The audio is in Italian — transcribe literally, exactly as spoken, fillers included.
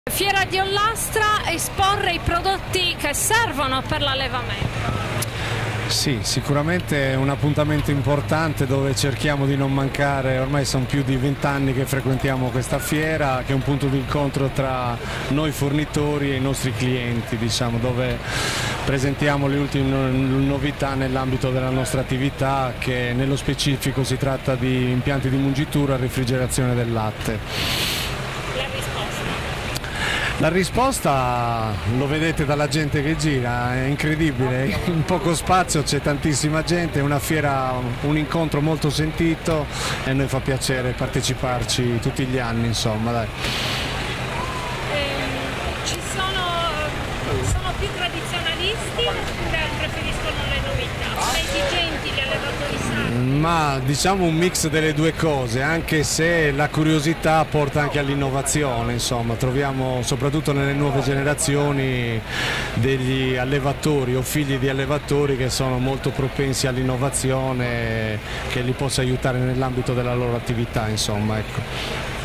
Fiera di Ollastra, esporre i prodotti che servono per l'allevamento. Sì, sicuramente è un appuntamento importante dove cerchiamo di non mancare. Ormai sono più di vent'anni che frequentiamo questa fiera, che è un punto di incontro tra noi fornitori e i nostri clienti, diciamo, dove presentiamo le ultime novità nell'ambito della nostra attività, che nello specifico si tratta di impianti di mungitura e refrigerazione del latte. La risposta lo vedete dalla gente che gira, è incredibile, in poco spazio c'è tantissima gente, è una fiera, un incontro molto sentito e a noi fa piacere parteciparci tutti gli anni, insomma, dai. Ehm, ci sono, sono più tradizionalisti oppure preferiscono le novità? Sono esigenti gli allevatori sani? Ma diciamo un mix delle due cose, anche se la curiosità porta anche all'innovazione, insomma, troviamo soprattutto nelle nuove generazioni degli allevatori o figli di allevatori che sono molto propensi all'innovazione, che li possa aiutare nell'ambito della loro attività, insomma, ecco.